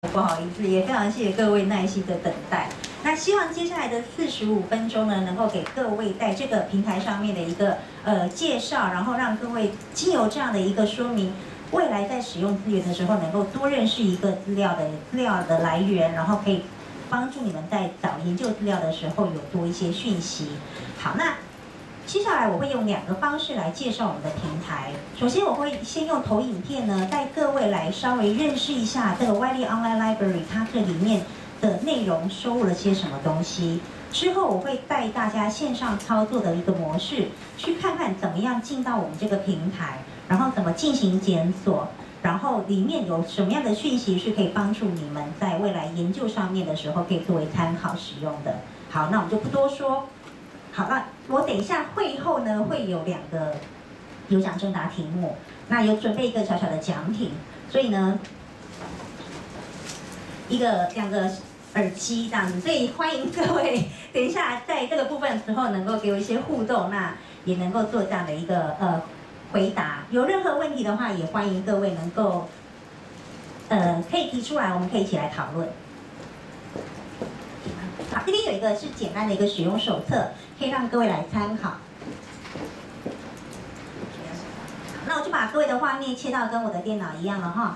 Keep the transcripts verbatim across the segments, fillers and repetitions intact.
不好意思，也非常谢谢各位耐心的等待。那希望接下来的四十五分钟呢，能够给各位在这个平台上面的一个呃介绍，然后让各位经由这样的一个说明，未来在使用资源的时候，能够多认识一个资料的资料的来源，然后可以帮助你们在找研究资料的时候有多一些讯息。好，那接下来我会用两个方式来介绍我们的平台。首先，我会先用投影片呢，带各位来稍微认识一下这个 Wiley Online Library 它这里面的内容收录了些什么东西。之后，我会带大家线上操作的一个模式，去看看怎么样进到我们这个平台，然后怎么进行检索，然后里面有什么样的讯息是可以帮助你们在未来研究上面的时候可以作为参考使用的。好，那我们就不多说。好，那我等一下会后呢会有两个有奖征答题目，那有准备一个小小的奖品，所以呢，一个两个耳机这样子，所以欢迎各位等一下在这个部分的时候能够给我一些互动，那也能够做这样的一个呃回答。有任何问题的话，也欢迎各位能够呃可以提出来，我们可以一起来讨论。好，这边有一个是简单的一个使用手册，可以让各位来参考。那我就把各位的画面切到跟我的电脑一样了哈。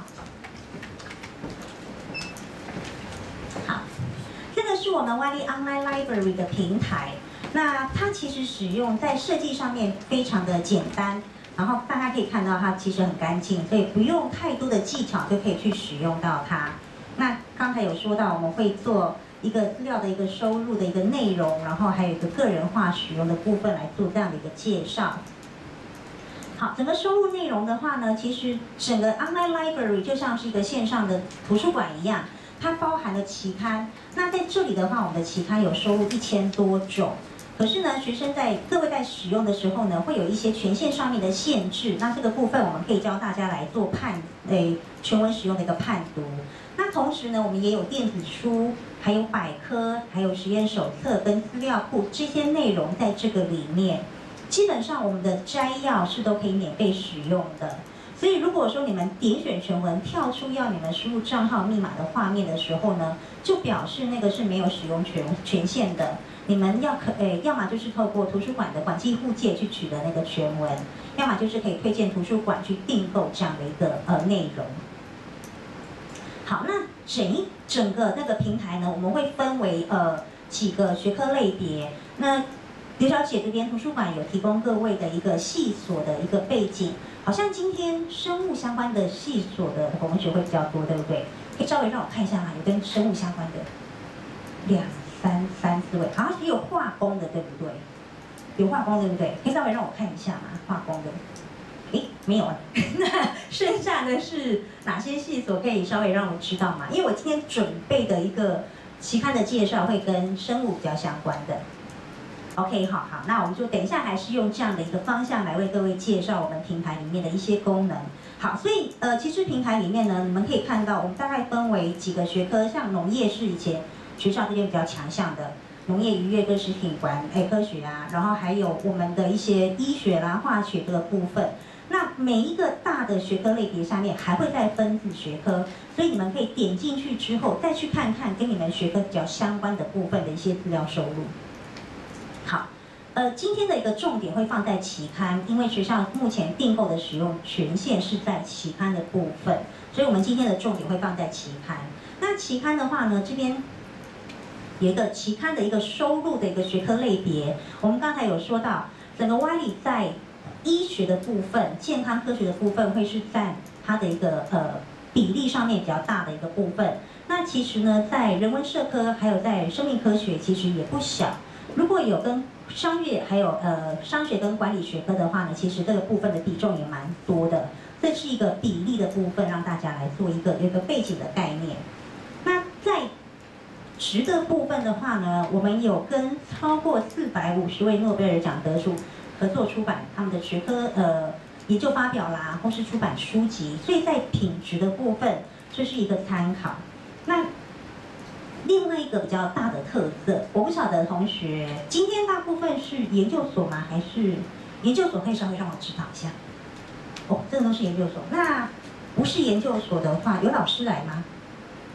好，这个是我们 Wiley Online Library 的平台。那它其实使用在设计上面非常的简单，然后大家可以看到它其实很干净，所以不用太多的技巧就可以去使用到它。那刚才有说到我们会做一个资料的一个收入的一个内容，然后还有一个个人化使用的部分来做这样的一个介绍。好，整个收入内容的话呢，其实整个 Online Library 就像是一个线上的图书馆一样，它包含了期刊。那在这里的话，我们的期刊有收录一千多种。可是呢，学生在各位在使用的时候呢，会有一些权限上面的限制。那这个部分我们可以教大家来做判，诶，全文使用的一个判读。那同时呢，我们也有电子书，还有百科，还有实验手册跟资料库这些内容在这个里面。基本上我们的摘要是都可以免费使用的。所以如果说你们点选全文，跳出要你们输入账号密码的画面的时候呢，就表示那个是没有使用权权限的。你们要可诶，要么就是透过图书馆的馆际互借去取得那个全文，要么就是可以推荐图书馆去订购这样的一个呃内容。好，那整一整个那个平台呢，我们会分为呃几个学科类别。那刘小姐这边图书馆有提供各位的一个系所的一个背景，好像今天生物相关的系所的同学会比较多，对不对？可以稍微让我看一下嘛，有跟生物相关的两三三四位，好像也有化工的，对不对？有化工对不对？可以稍微让我看一下嘛，化工的。诶，没有啊。那剩下的是哪些系所可以稍微让我知道嘛？因为我今天准备的一个期刊的介绍会跟生物比较相关的。OK， 好好，那我们就等一下还是用这样的一个方向来为各位介绍我们平台里面的一些功能。好，所以呃，其实平台里面呢，你们可以看到我们大概分为几个学科，像农业是以前学校这边比较强项的。农业、渔业跟食品管诶科学啊，然后还有我们的一些医学啦、化学这个部分。那每一个大的学科类别下面还会再分子学科，所以你们可以点进去之后，再去看看跟你们学科比较相关的部分的一些资料收录。好，呃，今天的一个重点会放在期刊，因为学校目前订购的使用权限是在期刊的部分，所以我们今天的重点会放在期刊。那期刊的话呢，这边有一个期刊的一个收入的一个学科类别，我们刚才有说到，整个 Wiley 在医学的部分、健康科学的部分会是占它的一个呃比例上面比较大的一个部分。那其实呢，在人文社科还有在生命科学其实也不小。如果有跟商业还有呃商学跟管理学科的话呢，其实这个部分的比重也蛮多的。这是一个比例的部分，让大家来做一个有一个背景的概念。那在值的部分的话呢，我们有跟超过四百五十位诺贝尔奖得主合作出版他们的学科呃研究发表啦，或是出版书籍，所以在品质的部分，这是一个参考。那另外一个比较大的特色，我不晓得同学今天大部分是研究所吗？还是研究所可以稍微让我指导一下？哦，这个都是研究所。那不是研究所的话，有老师来吗？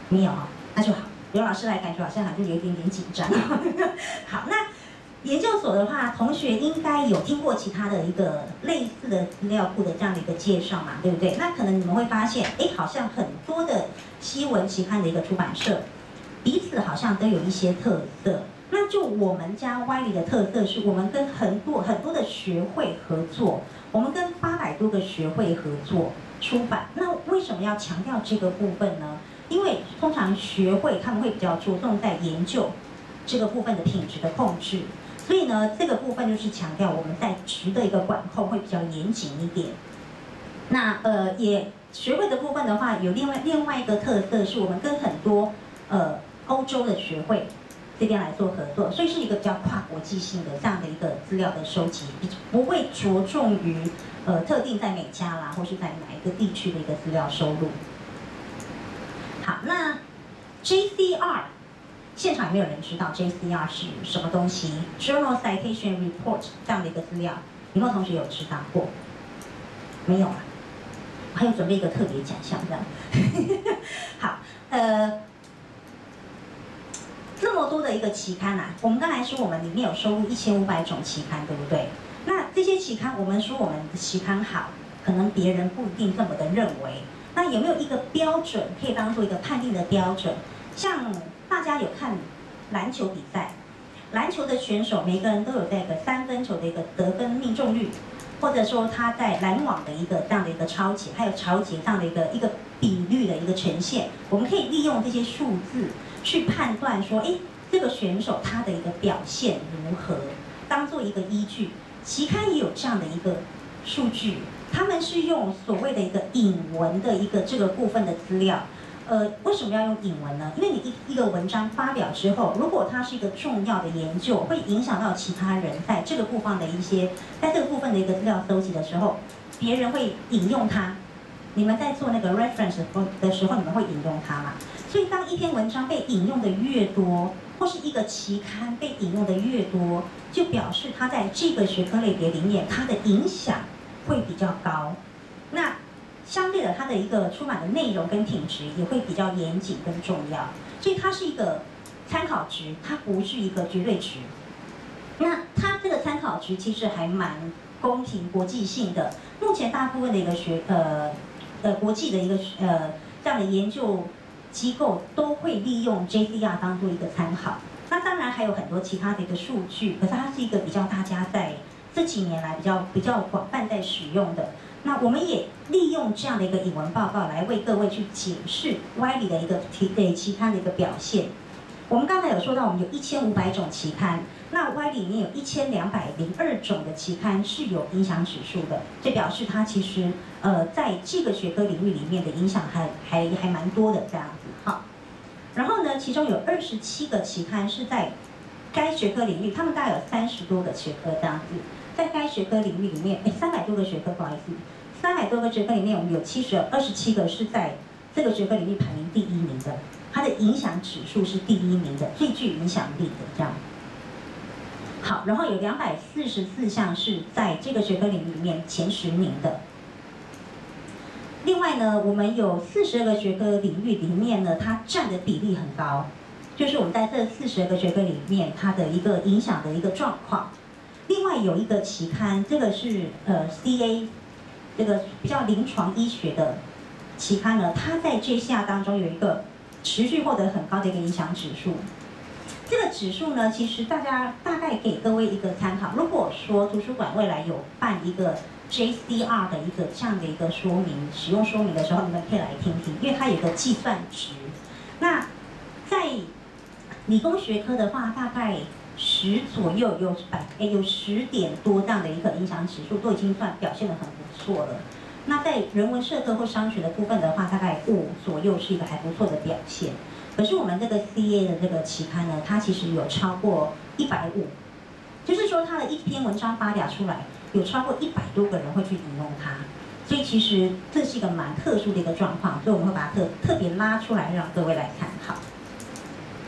没有啊，那就好。刘老师来，感觉好像好像有一点点紧张。好，那研究所的话，同学应该有听过其他的一个类似的资料库的这样的一个介绍嘛，对不对？那可能你们会发现，哎，好像很多的西文期刊的一个出版社，彼此好像都有一些特色。那就我们家 Wiley 的特色是我们跟很多很多的学会合作，我们跟八百多个学会合作出版。那为什么要强调这个部分呢？因为通常学会他们会比较着重在研究这个部分的品质的控制，所以呢，这个部分就是强调我们在值的一个管控会比较严谨一点。那呃，也学会的部分的话，有另外另外一个特色是我们跟很多呃欧洲的学会这边来做合作，所以是一个比较跨国际性的这样的一个资料的收集，不会着重于呃特定在美加啦，或是在哪一个地区的一个资料收录。好，那 J C R 现场有没有人知道 J C R 是什么东西 ？Journal Citation Report 这样的一个资料，有没有同学有知道过？没有啊，我还有准备一个特别奖项这样。好，呃。这么多的一个期刊啊，我们刚才说我们里面有收录一千五百种期刊，对不对？那这些期刊，我们说我们的期刊好，可能别人不一定这么的认为。那有没有一个标准可以当做一个判定的标准？像大家有看篮球比赛，篮球的选手每个人都有这个三分球的一个得分命中率，或者说他在篮网的一个这样的一个抄截，还有抄截这样的一个一个比率的一个呈现，我们可以利用这些数字去判断说，哎，这个选手他的一个表现如何，当做一个依据。期刊也有这样的一个数据，他们是用所谓的一个引文的一个这个部分的资料。呃，为什么要用引文呢？因为你一一个文章发表之后，如果它是一个重要的研究，会影响到其他人在这个部分的一些，在这个部分的一个资料搜集的时候，别人会引用它。你们在做那个 reference 的时候，你们会引用它嘛？所以当一篇文章被引用的越多，或是一个期刊被引用的越多，就表示它在这个学科类别里面，它的影响会比较高。那相对的，它的一个出版的内容跟品质也会比较严谨跟重要，所以它是一个参考值，它不是一个绝对值。那它这个参考值其实还蛮公平、国际性的。目前大部分的一个学呃呃国际的一个呃这样的研究机构都会利用 J C R 当做一个参考。那当然还有很多其他的一个数据，可是它是一个比较大家在这几年来比较比较广泛在使用的。那我们也利用这样的一个引文报告来为各位去解释 Wiley 的一个题诶期刊的一个表现。我们刚才有说到，我们有一千五百种期刊，那 Wiley 里面有一千两百零二种的期刊是有影响指数的，这表示它其实呃在这个学科领域里面的影响还还还蛮多的这样子。好，然后呢，其中有二十七个期刊是在该学科领域，他们大概有三十多个学科这样子。在该学科领域里面，哎，三百多个学科，不好意思，三百多个学科里面，我们有七十二十七个是在这个学科领域排名第一名的，它的影响指数是第一名的，最具影响力的这样。好，然后有两百四十四项是在这个学科领域里面前十名的。另外呢，我们有四十二个学科领域里面呢，它占的比例很高，就是我们在这四十二个学科里面，它的一个影响的一个状况。另外有一个期刊，这个是呃 C A， 这个比较临床医学的期刊呢，它在 J C R 当中有一个持续获得很高的一个影响指数。这个指数呢，其实大家大概给各位一个参考。如果说图书馆未来有办一个 J C R 的一个这样的一个说明、使用说明的时候，你们可以来听听，因为它有一个计算值。那在理工学科的话，大概十左右有百诶有十点多这样的一个影响指数，都已经算表现得很不错了。那在人文社科或商学的部分的话，大概五左右是一个还不错的表现。可是我们这个 C A 的这个期刊呢，它其实有超过一百五，就是说它的一篇文章发表出来，有超过一百多个人会去引用它，所以其实这是一个蛮特殊的一个状况，所以我们会把它特特别拉出来让各位来参考。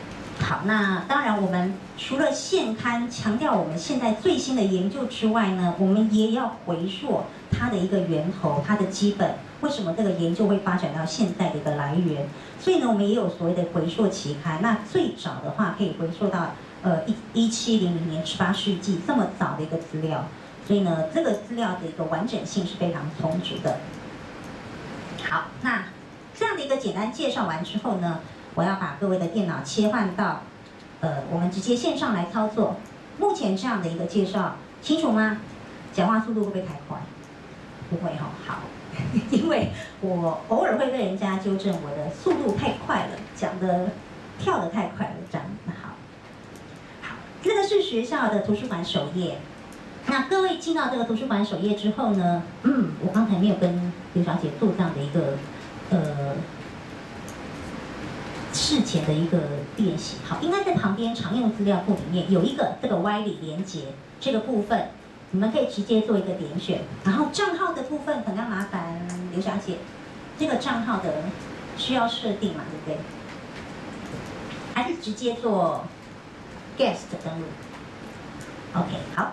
好，那当然，我们除了现刊强调我们现在最新的研究之外呢，我们也要回溯它的一个源头，它的基本，为什么这个研究会发展到现在的一个来源？所以呢，我们也有所谓的回溯期刊。那最早的话，可以回溯到呃一一七零零年十八世纪这么早的一个资料，所以呢，这个资料的一个完整性是非常充足的。好，那这样的一个简单介绍完之后呢，我要把各位的电脑切换到，呃，我们直接线上来操作。目前这样的一个介绍清楚吗？讲话速度会不会太快？不会哈、哦，好，因为我偶尔会被人家纠正我的速度太快了，讲的跳得太快了，这样。好，好，这个是学校的图书馆首页。那各位进到这个图书馆首页之后呢，嗯，我刚才没有跟刘小姐做这样的一个，呃。事前的一个练习，好，应该在旁边常用资料库里面有一个这个 Y 里连接这个部分，你们可以直接做一个点选。然后账号的部分，可能要麻烦刘小姐，这个账号的需要设定嘛，对不对？还是直接做 guest 登录 ？OK， 好。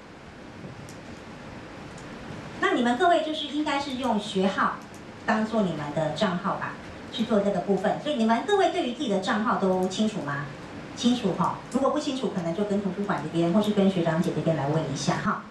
那你们各位就是应该是用学号当做你们的账号吧。去做这个部分，所以你们各位对于自己的账号都清楚吗？清楚哈，如果不清楚，可能就跟图书馆这边或是跟学长姐这边来问一下哈。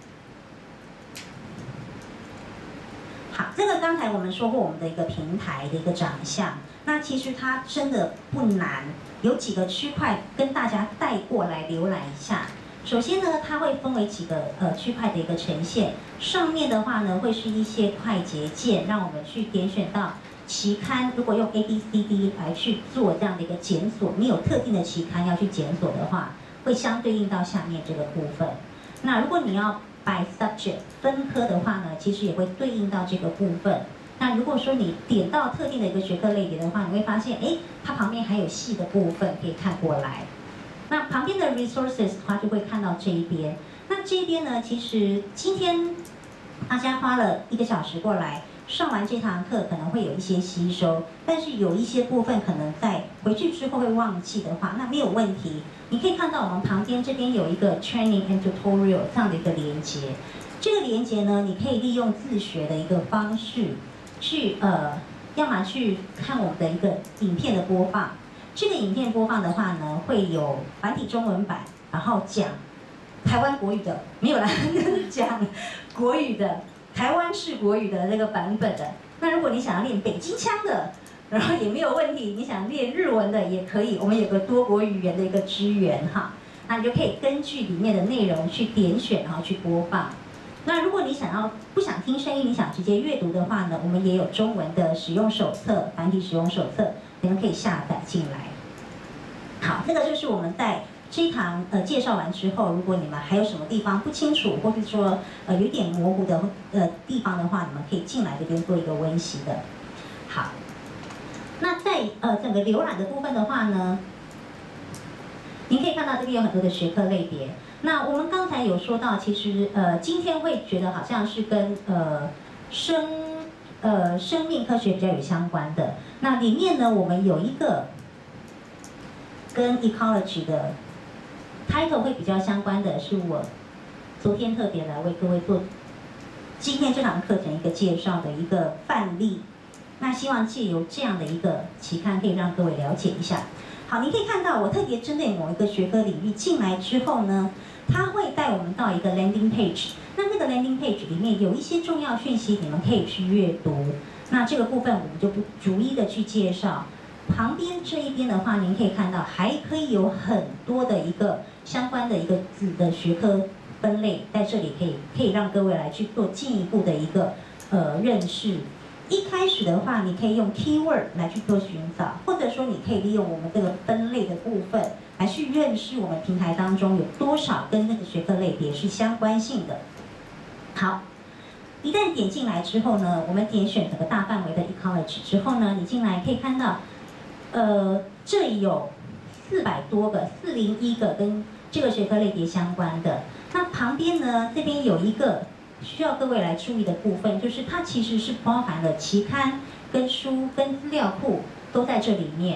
好，这个刚才我们说过我们的一个平台的一个长相，那其实它真的不难，有几个区块跟大家带过来浏览一下。首先呢，它会分为几个呃区块的一个呈现，上面的话呢会是一些快捷键，让我们去点选到。期刊如果用 A B C D 来去做这样的一个检索，你有特定的期刊要去检索的话，会相对应到下面这个部分。那如果你要 by subject 分科的话呢，其实也会对应到这个部分。那如果说你点到特定的一个学科类别的话，你会发现，哎，它旁边还有细的部分可以看过来。那旁边的 resources 的话，就会看到这一边。那这一边呢，其实今天大家花了一个小时过来。上完这堂课可能会有一些吸收，但是有一些部分可能在回去之后会忘记的话，那没有问题。你可以看到我们旁边这边有一个 training and tutorial 这样的一个连接。这个连接呢，你可以利用自学的一个方式去呃，要么去看我们的一个影片的播放。这个影片播放的话呢，会有繁体中文版，然后讲台湾国语的，没有啦，讲国语的。台湾式国语的这个版本的，那如果你想要练北京腔的，然后也没有问题，你想练日文的也可以，我们有个多国语言的一个支援哈，那你就可以根据里面的内容去点选，然后去播放。那如果你想要不想听声音，你想直接阅读的话呢，我们也有中文的使用手册、繁体使用手册，你们可以下载进来。好，这个就是我们在。这一堂呃介绍完之后，如果你们还有什么地方不清楚，或是说呃有点模糊的呃地方的话，你们可以进来这边做一个温习的。好，那在呃整个浏览的部分的话呢，您可以看到这边有很多的学科类别。那我们刚才有说到，其实呃今天会觉得好像是跟呃生呃生命科学比较有相关的。那里面呢，我们有一个跟 ecology 的。title 会比较相关的是我昨天特别来为各位做今天这堂课程一个介绍的一个范例。那希望借由这样的一个期刊，可以让各位了解一下。好，你可以看到我特别针对某一个学科领域进来之后呢，它会带我们到一个 landing page。那那个 landing page 里面有一些重要讯息，你们可以去阅读。那这个部分我们就不逐一的去介绍。旁边这一边的话，您可以看到还可以有很多的一个相关的一个子的学科分类，在这里可以可以让各位来去做进一步的一个呃认识。一开始的话，你可以用 keyword 来去做寻找，或者说你可以利用我们这个分类的部分来去认识我们平台当中有多少跟那个学科类别是相关性的。好。一旦点进来之后呢，我们点选整个大范围的 ecology 之后呢，你进来可以看到。呃，这里有四百多个、四零一个跟这个学科类别相关的。那旁边呢，这边有一个需要各位来注意的部分，就是它其实是包含了期刊、跟书、跟资料库都在这里面。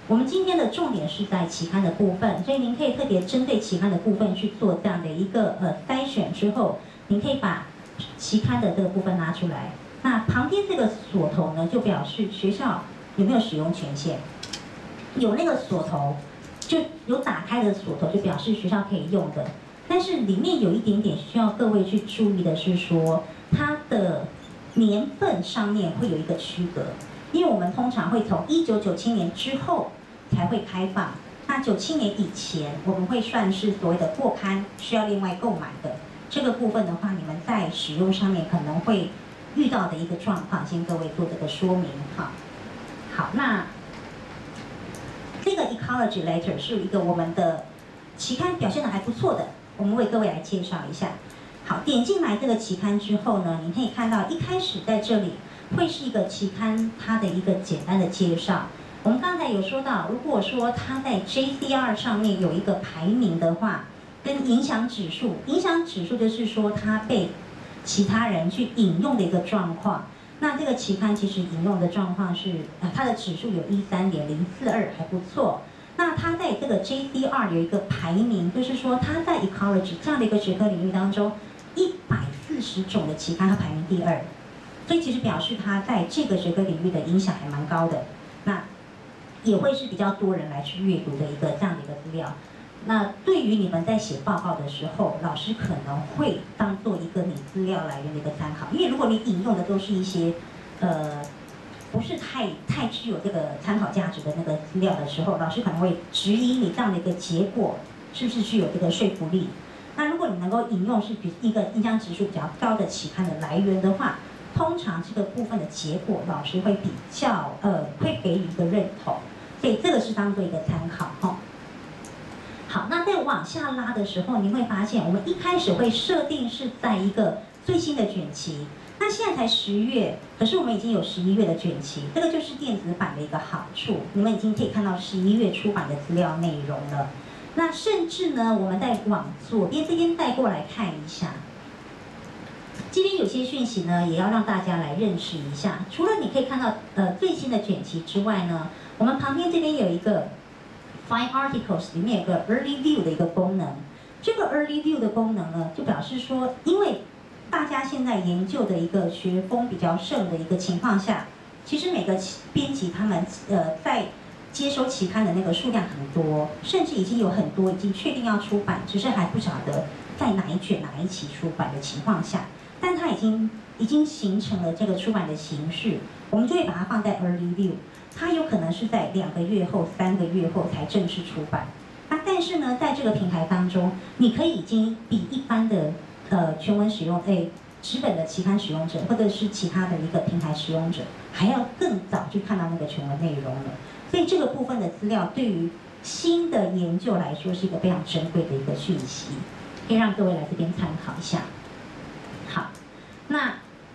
我们今天的重点是在期刊的部分，所以您可以特别针对期刊的部分去做这样的一个呃筛选之后，您可以把期刊的这个部分拿出来。那旁边这个锁头呢，就表示学校有没有使用权限，有那个锁头，就有打开的锁头，就表示学校可以用的。但是里面有一点点需要各位去注意的是说，它的年份上面会有一个区隔，因为我们通常会从一九九七年之后才会开放，那九七年以前我们会算是所谓的过刊，需要另外购买的。这个部分的话，你们在使用上面可能会遇到的一个状况，先各位做这个说明哈。好，那这个 Ecology Letter 是一个我们的期刊表现的还不错的，我们为各位来介绍一下。好，点进来这个期刊之后呢，你可以看到一开始在这里会是一个期刊它的一个简单的介绍。我们刚才有说到，如果说它在 J C R 上面有一个排名的话，跟影响指数，影响指数就是说它被其他人去引用的一个状况。那这个期刊其实引用的状况是，呃，它的指数有一三点零四二，还不错。那它在这个 J C R 有一个排名，就是说它在 Ecology 这样的一个学科领域当中，一百四十种的期刊它排名第二，所以其实表示它在这个学科领域的影响还蛮高的。那也会是比较多人来去阅读的一个这样的一个资料。那对于你们在写报告的时候，老师可能会当做一个你资料来源的一个参考，因为如果你引用的都是一些，呃，不是太太具有这个参考价值的那个资料的时候，老师可能会质疑你这样的一个结果是不是具有这个说服力。那如果你能够引用是比一个影响指数比较高的期刊的来源的话，通常这个部分的结果，老师会比较呃会给予一个认同，所以这个是当做一个参考哈。好，那在往下拉的时候，你会发现我们一开始会设定是在一个最新的卷期，那现在才十月，可是我们已经有十一月的卷期，这个就是电子版的一个好处，你们已经可以看到十一月出版的资料内容了。那甚至呢，我们再往左边这边带过来看一下。这边有些讯息呢，也要让大家来认识一下。除了你可以看到呃最新的卷期之外呢，我们旁边这边有一个 Find Articles 里面有个 Early View 的一个功能。这个 Early View 的功能呢，就表示说，因为大家现在研究的一个学风比较盛的一个情况下，其实每个编辑他们呃在接收期刊的那个数量很多，甚至已经有很多已经确定要出版，只是还不晓得在哪一卷哪一期出版的情况下。但它已经已经形成了这个出版的形式，我们就会把它放在 Early View， 它有可能是在两个月后、三个月后才正式出版。啊，但是呢，在这个平台当中，你可以已经比一般的呃全文使用诶纸本的期刊使用者，或者是其他的一个平台使用者，还要更早去看到那个全文内容了。所以这个部分的资料对于新的研究来说是一个非常珍贵的一个讯息，可以让各位来这边参考一下。好，那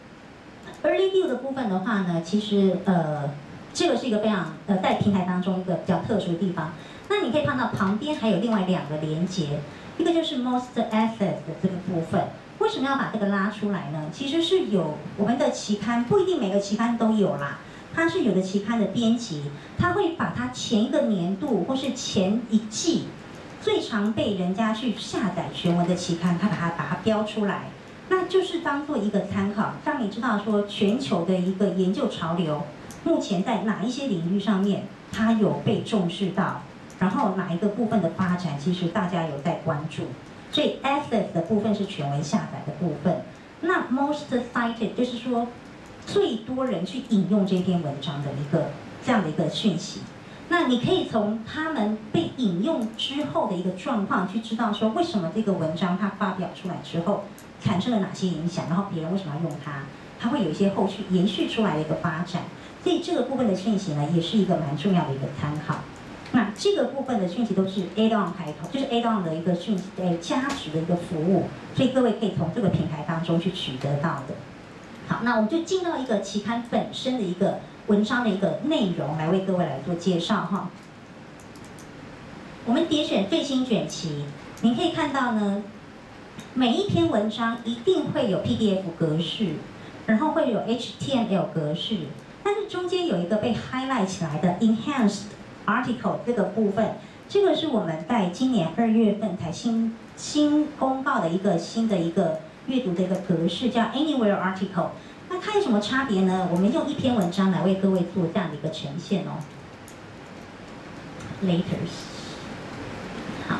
Early View 的部分的话呢，其实呃，这个是一个非常呃在平台当中一个比较特殊的地方。那你可以看到旁边还有另外两个连接，一个就是 Most Assets 的这个部分。为什么要把这个拉出来呢？其实是有我们的期刊，不一定每个期刊都有啦。它是有的期刊的编辑，他会把它前一个年度或是前一季最常被人家去下载全文的期刊，他把它把它标出来。那就是当做一个参考，让你知道说全球的一个研究潮流，目前在哪一些领域上面它有被重视到，然后哪一个部分的发展，其实大家有在关注。所以 Access 的部分是全文下载的部分，那 Most Cited 就是说最多人去引用这篇文章的一个这样的一个讯息。那你可以从他们被引用之后的一个状况去知道说，为什么这个文章它发表出来之后产生了哪些影响，然后别人为什么要用它，它会有一些后续延续出来的一个发展。所以这个部分的讯息呢，也是一个蛮重要的一个参考。那这个部分的讯息都是 add-on 开头，就是 add-on 的一个讯息，诶，加值的一个服务，所以各位可以从这个平台当中去取得到的。好，那我们就进到一个期刊本身的一个文章的一个内容来为各位来做介绍哈。我们点选最新卷期，您可以看到呢，每一篇文章一定会有 P D F 格式，然后会有 H T M L 格式，但是中间有一个被 highlight 起来的 enhanced article 这个部分，这个是我们在今年二月份才新新公告的一个新的一个阅读的一个格式，叫 Anywhere Article。那它有什么差别呢？我们用一篇文章来为各位做这样的一个呈现哦。Laters， 好。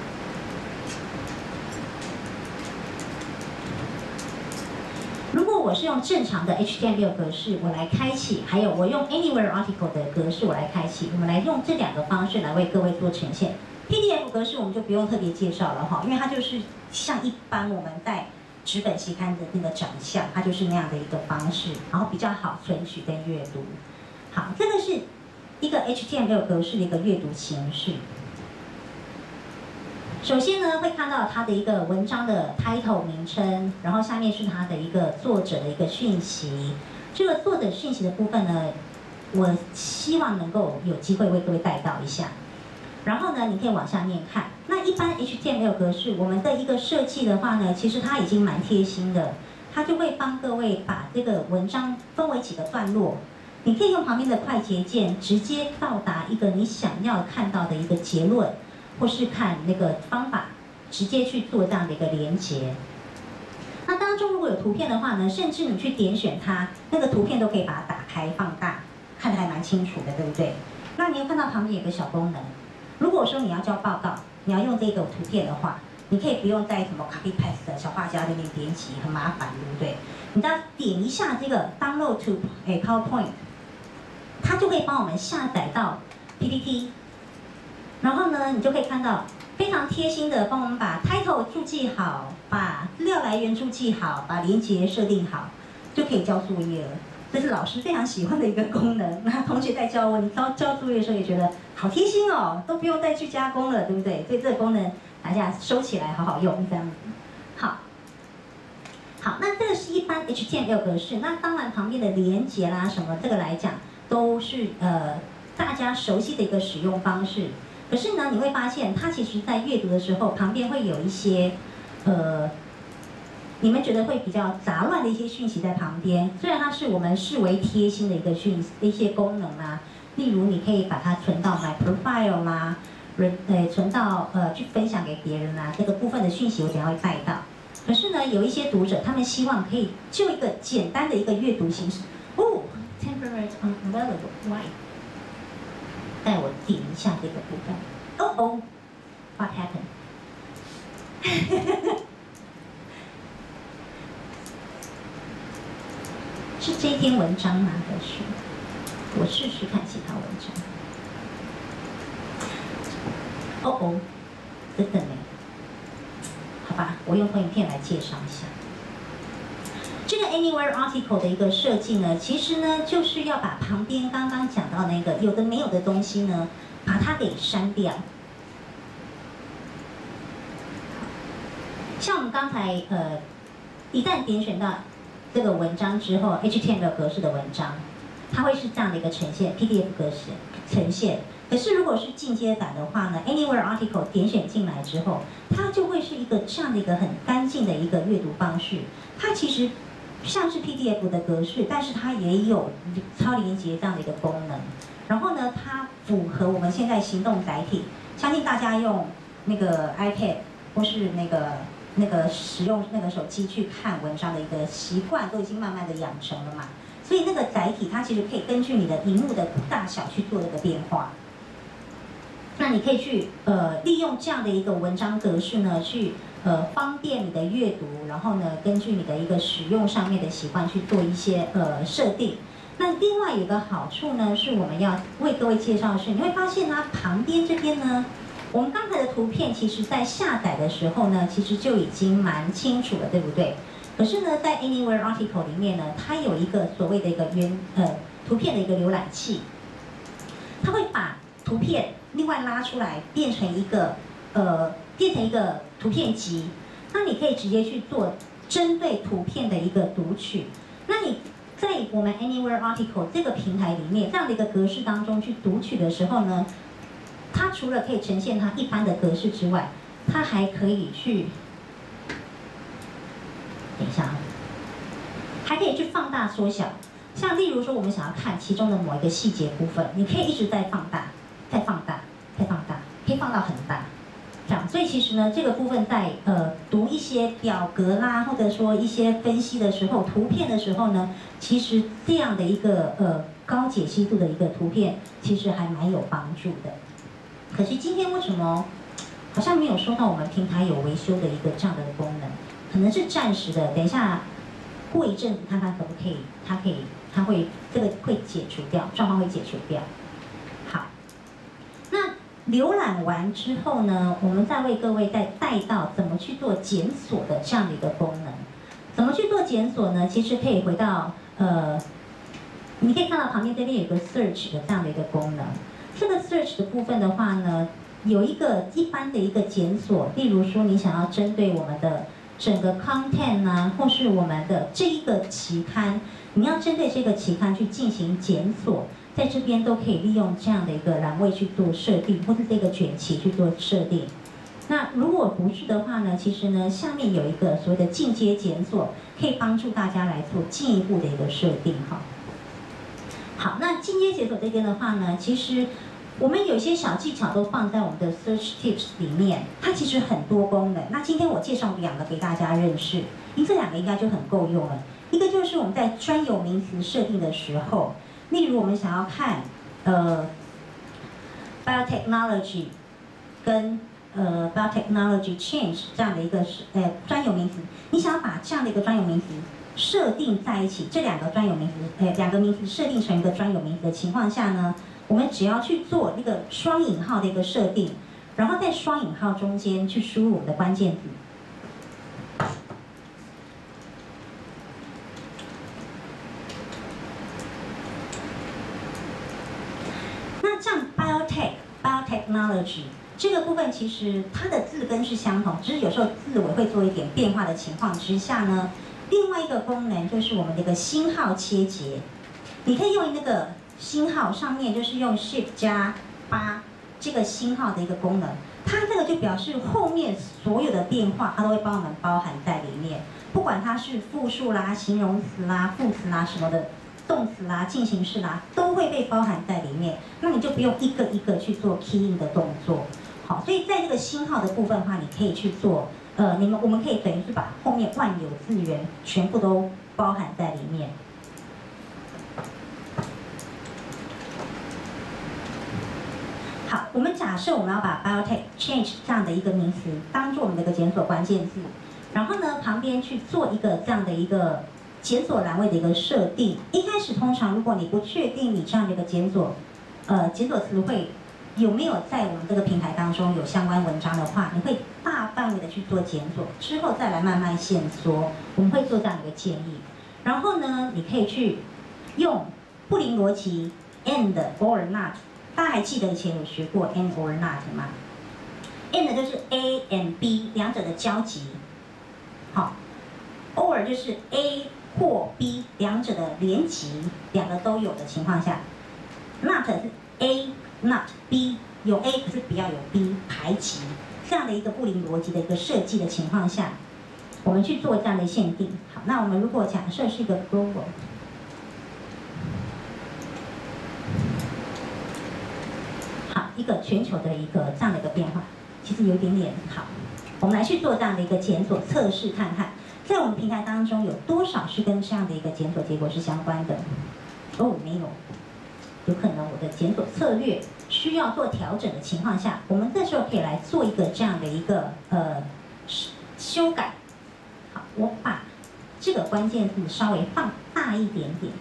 如果我是用正常的 H T M L 格式，我来开启，还有我用 Anywhere Article 的格式，我来开启，我们来用这两个方式来为各位做呈现。P D F 格式我们就不用特别介绍了哈，因为它就是像一般我们在纸本期刊的那个长相，它就是那样的一个方式，然后比较好存取跟阅读。好，这个是一个 H T M L 格式的一个阅读形式。首先呢，会看到它的一个文章的 title 名称，然后下面是它的一个作者的一个讯息。这个作者讯息的部分呢，我希望能够有机会为各位带到一下。然后呢，你可以往下面看。那一般 H T M L 格式，我们的一个设计的话呢，其实它已经蛮贴心的，它就会帮各位把这个文章分为几个段落。你可以用旁边的快捷键，直接到达一个你想要看到的一个结论。或是看那个方法，直接去做这样的一个连接。那当中如果有图片的话呢，甚至你去点选它，那个图片都可以把它打开放大，看得还蛮清楚的，对不对？那你又看到旁边有个小功能，如果说你要交报告，你要用这个图片的话，你可以不用在什么 copy paste 的小画家那边点击，很麻烦，对不对？你只要点一下这个 download to a PowerPoint， 它就可以帮我们下载到 P P T。然后呢，你就可以看到非常贴心的帮我们把 title 注记好，把资料来源注记好，把连结设定好，就可以交作业了。这是老师非常喜欢的一个功能。那同学在教我，你交交作业的时候也觉得好贴心哦，都不用再去加工了，对不对？所以这个功能大家收起来好好用，这样子。好，好，那这个是一般 H T M L 格式。那当然旁边的连结啦什么，这个来讲都是呃大家熟悉的一个使用方式。可是呢，你会发现它其实在阅读的时候，旁边会有一些，呃，你们觉得会比较杂乱的一些讯息在旁边。虽然它是我们视为贴心的一个讯一些功能啦，例如你可以把它存到 My Profile 啦，呃，存到呃去分享给别人啦，这个部分的讯息我等下会带到。可是呢，有一些读者他们希望可以就一个简单的一个阅读形式，哦 ，temporary unavailable why？ 带我点一下这个部分。哦哦 ，What happened？ 是这篇文章吗？还是我试试看其他文章？哦哦，等等呢？好吧，我用投影片来介绍一下。这个 Anywhere Article 的一个设计呢，其实呢就是要把旁边刚刚讲到那个有的没有的东西呢，把它给删掉。像我们刚才呃，一旦点选到这个文章之后 ，H T M L 格式的文章，它会是这样的一个呈现 ，P D F 格式呈现。可是如果是进阶版的话呢 ，Anywhere Article 点选进来之后，它就会是一个这样的一个很干净的一个阅读方式。它其实像是 P D F 的格式，但是它也有超连结这样的一个功能。然后呢，它符合我们现在行动载体，相信大家用那个 iPad 或是那个那个使用那个手机去看文章的一个习惯，都已经慢慢的养成了嘛。所以那个载体它其实可以根据你的荧幕的大小去做这个变化。那你可以去呃利用这样的一个文章格式呢，去呃方便你的阅读，然后呢根据你的一个使用上面的习惯去做一些呃设定。那另外有一个好处呢，是我们要为各位介绍的是，你会发现它旁边这边呢，我们刚才的图片其实在下载的时候呢，其实就已经蛮清楚了，对不对？可是呢，在 Anywhere Article 里面呢，它有一个所谓的一个原呃图片的一个浏览器，它会把图片另外拉出来，变成一个呃变成一个图片集，那你可以直接去做针对图片的一个读取。那你在我们 Anywhere Article 这个平台里面，这样的一个格式当中去读取的时候呢，它除了可以呈现它一般的格式之外，它还可以去，等一下啊，还可以去放大缩小。像例如说，我们想要看其中的某一个细节部分，你可以一直在放大， 再放大，再放大，可以放到很大。这样，所以其实呢，这个部分在呃读一些表格啦，或者说一些分析的时候，图片的时候呢，其实这样的一个呃高解析度的一个图片，其实还蛮有帮助的。可是今天为什么好像没有收到我们平台有维修的一个这样的功能？可能是暂时的，等一下过一阵子看看可不可以，它可以，它会这个会解除掉，状况会解除掉。好，那浏览完之后呢，我们再为各位再带到怎么去做检索的这样的一个功能。怎么去做检索呢？其实可以回到呃，你可以看到旁边这边有一个 search 的这样的一个功能。这个 search 的部分的话呢，有一个一般的一个检索，例如说你想要针对我们的整个 content 啊，或是我们的这一个期刊，你要针对这个期刊去进行检索，在这边都可以利用这样的一个栏位去做设定，或是这个卷期去做设定。那如果不是的话呢，其实呢，下面有一个所谓的进阶检索，可以帮助大家来做进一步的一个设定哈。好，那进阶检索这边的话呢，其实我们有一些小技巧都放在我们的 Search Tips 里面，它其实很多功能。那今天我介绍两个给大家认识，因为这两个应该就很够用了。一个就是我们在专有名词设定的时候，例如我们想要看呃 biotechnology 跟呃 biotechnology change 这样的一个呃专有名词，你想要把这样的一个专有名词设定在一起，这两个专有名词呃两个名词设定成一个专有名词的情况下呢，我们只要去做一个双引号的一个设定，然后在双引号中间去输入我们的关键字。那这样 biotech biotechnology 这个部分其实它的字根是相同，只是有时候字尾会做一点变化的情况之下呢，另外一个功能就是我们的一个星号切结，你可以用那个星号上面就是用 Shift 加八这个星号的一个功能，它这个就表示后面所有的变化，它都会帮我们包含在里面，不管它是复数啦、形容词啦、副词啦什么的，动词啦、进行式啦，都会被包含在里面。那你就不用一个一个去做 key in 的动作。好，所以在这个星号的部分的话，你可以去做，呃，你们我们可以等于是把后面万有字源全部都包含在里面。好，我们假设我们要把 biotech change 这样的一个名词当做我们的一个检索关键字，然后呢旁边去做一个这样的一个检索栏位的一个设定。一开始通常如果你不确定你这样的一个检索，呃检索词汇有没有在我们这个平台当中有相关文章的话，你会大范围的去做检索，之后再来慢慢限缩。我们会做这样的一个建议。然后呢，你可以去用布林逻辑 and or not。大家还记得以前有学过 and or not 吗 ？and 就是 A and B 两者的交集，好 ，or 就是 A 或 B 两者的连集，两个都有的情况下 ，not 是 A not B 有 A 可是不要有 B 排挤，这样的一个布林逻辑的一个设计的情况下，我们去做这样的限定。好，那我们如果假设是一个 global。一个全球的一个这样的一个变化，其实有一点点好。我们来去做这样的一个检索测试，看看在我们平台当中有多少是跟这样的一个检索结果是相关的。哦，没有，有可能我的检索策略需要做调整的情况下，我们这时候可以来做一个这样的一个呃修改。好，我把这个关键字稍微放大一点点。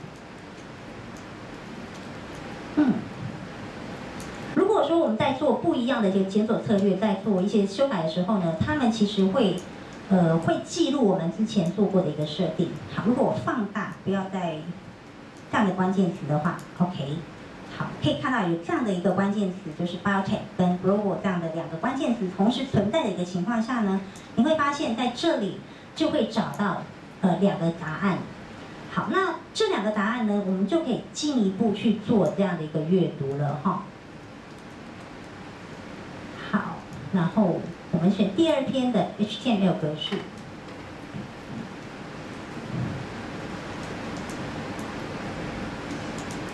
嗯。如果说我们在做不一样的这个检索策略，在做一些修改的时候呢，他们其实会，呃，会记录我们之前做过的一个设定。好，如果我放大，不要再这样的关键词的话 ，OK， 好，可以看到有这样的一个关键词，就是 biotech 跟 global 这样的两个关键词同时存在的一个情况下呢，你会发现在这里就会找到呃两个答案。好，那这两个答案呢，我们就可以进一步去做这样的一个阅读了哈。好，然后我们选第二篇的 H T M L 格式。好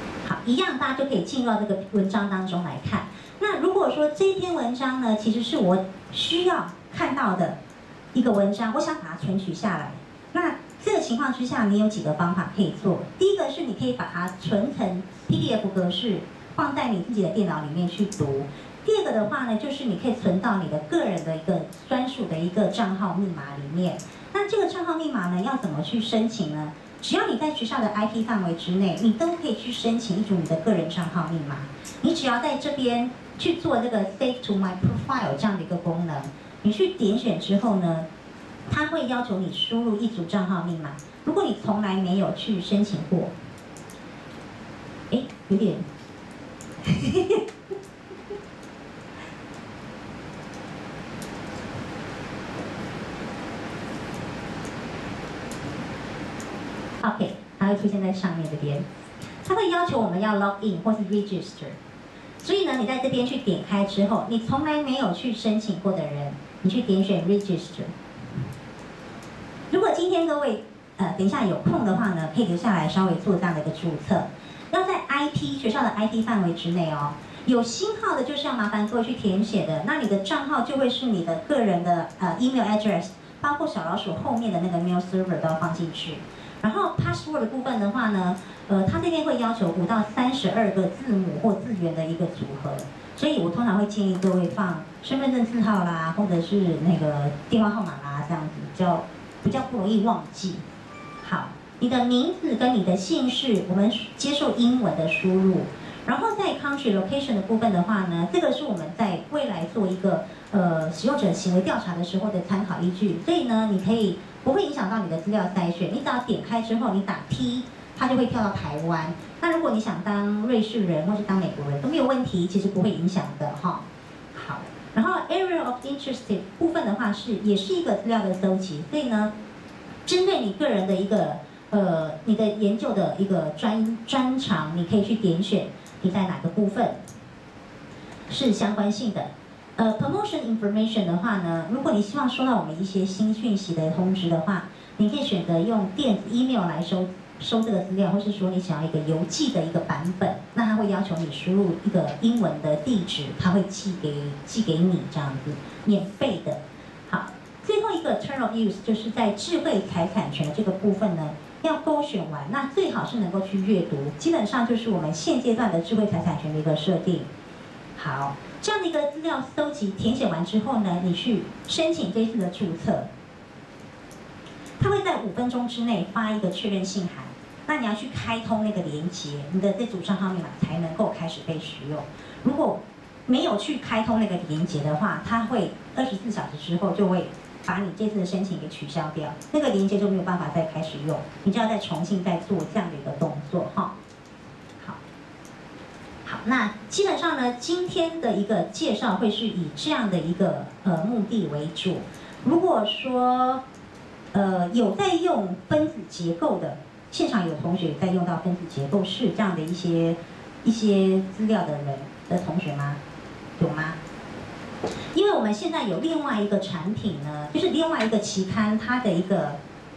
一样大家就可以进入到这个文章当中来看。那如果说这篇文章呢，其实是我需要看到的一个文章，我想把它存取下来，那这个情况之下，你有几个方法可以做。第一个是你可以把它存成 P D F 格式，放在你自己的电脑里面去读。第二个的话呢，就是你可以存到你的个人的一个专属的一个账号密码里面。那这个账号密码呢，要怎么去申请呢？只要你在学校的 I T 范围之内，你都可以去申请一组你的个人账号密码。你只要在这边去做这个 Save to My Profile 这样的一个功能，你去点选之后呢，它会要求你输入一组账号密码。如果你从来没有去申请过，哎，有点。OK， 它会出现在上面这边，它会要求我们要 log in 或是 register。所以呢，你在这边去点开之后，你从来没有去申请过的人，你去点选 register。如果今天各位呃等一下有空的话呢，可以留下来稍微做这样的一个注册。要在 I T 学校的 I T 范围之内哦。有星号的，就是要麻烦各位去填写的。那你的账号就会是你的个人的呃 email address， 包括小老鼠后面的那个 mail server 都要放进去。然后 password 的部分的话呢，呃，它这边会要求五到三十二个字母或字元的一个组合，所以我通常会建议各位放身份证字号啦，或者是那个电话号码啦，这样子比较比较不容易忘记。好，你的名字跟你的姓氏，我们接受英文的输入。然后在 country location 的部分的话呢，这个是我们在未来做一个呃使用者行为调查的时候的参考依据，所以呢，你可以不会影响到你的资料筛选，你只要点开之后，你打 T， 它就会跳到台湾。那如果你想当瑞士人或是当美国人都没有问题，其实不会影响的哈。好，然后 area of interest 部分的话是也是一个资料的搜集，所以呢，针对你个人的一个呃你的研究的一个专专长，你可以去点选。你在哪个部分是相关性的？呃 ，promotion information 的话呢，如果你希望收到我们一些新讯息的通知的话，你可以选择用电子 email 来收收这个资料，或是说你想要一个邮寄的一个版本，那它会要求你输入一个英文的地址，它会寄给寄给你这样子，免费的。好，最后一个 term of use 就是在智慧财产权的这个部分呢。要勾选完，那最好是能够去阅读，基本上就是我们现阶段的智慧财产权的一个设定。好，这样的一个资料搜集填写完之后呢，你去申请这一次的注册，它会在五分钟之内发一个确认信函，那你要去开通那个连接，你的这组账号密码才能够开始被使用。如果没有去开通那个连接的话，它会二十四小时之后就会把你这次的申请给取消掉，那个连接就没有办法再开始用，你就要再重新再做这样的一个动作哈。好，好，那基本上呢，今天的一个介绍会是以这样的一个呃目的为主。如果说呃有在用分子结构的，现场有同学在用到分子结构式这样的一些一些资料的人的同学吗？有吗？因为我们现在有另外一个产品呢，就是另外一个期刊，它的一个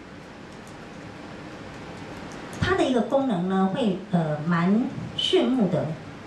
它的一个功能呢，会呃蛮炫目的，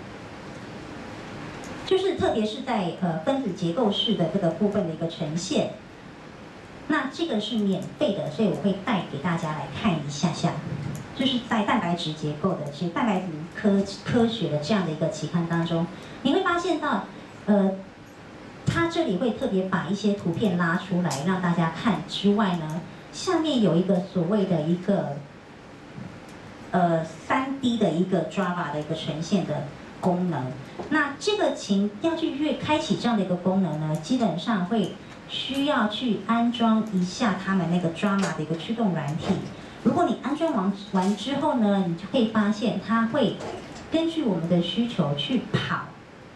就是特别是在呃分子结构式的这个部分的一个呈现。那这个是免费的，所以我会带给大家来看一下下，就是在蛋白质结构的，其实蛋白质科科学的这样的一个期刊当中，你会发现到呃。它这里会特别把一些图片拉出来让大家看之外呢，下面有一个所谓的一个呃 三 D 的一个 Java 的一个呈现的功能。那这个情要去越开启这样的一个功能呢，基本上会需要去安装一下他们那个 Java 的一个驱动软体。如果你安装完完之后呢，你就可以发现它会根据我们的需求去跑。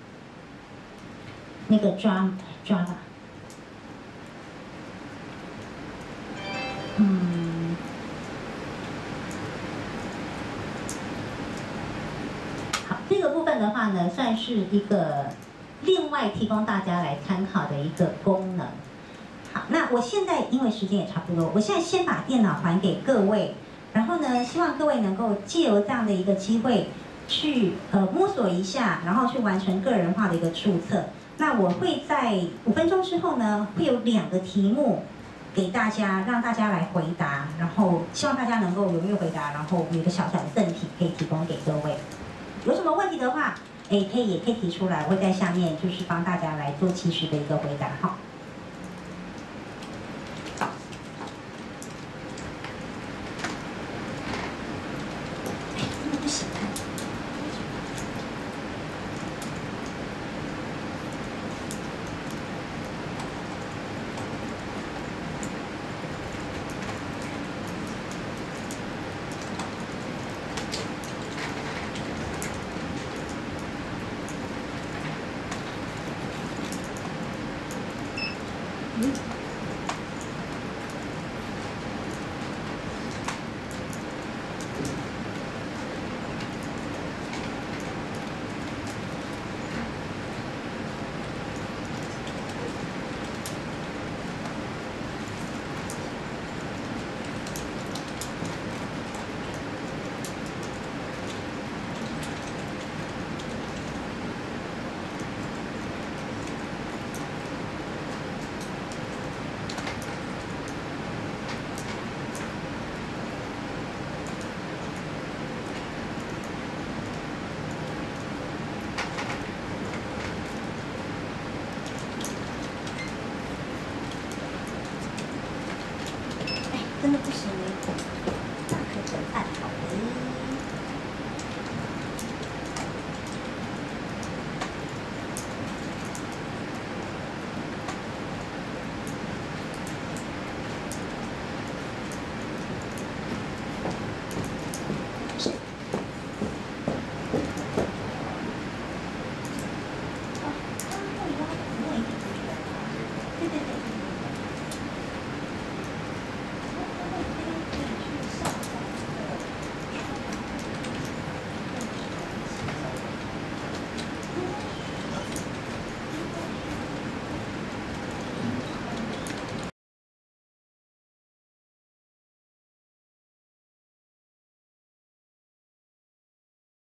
那个 Java， 嗯，好，这个部分的话呢，算是一个另外提供大家来参考的一个功能。好，那我现在因为时间也差不多，我现在先把电脑还给各位，然后呢，希望各位能够借由这样的一个机会， 去呃摸索一下，然后去完成个人化的一个注册。那我会在五分钟之后呢，会有两个题目给大家，让大家来回答，然后希望大家能够踊跃回答，然后有一个小小的赠品可以提供给各位。有什么问题的话，哎，可以也可以提出来，我会在下面就是帮大家来做及时的一个回答哈。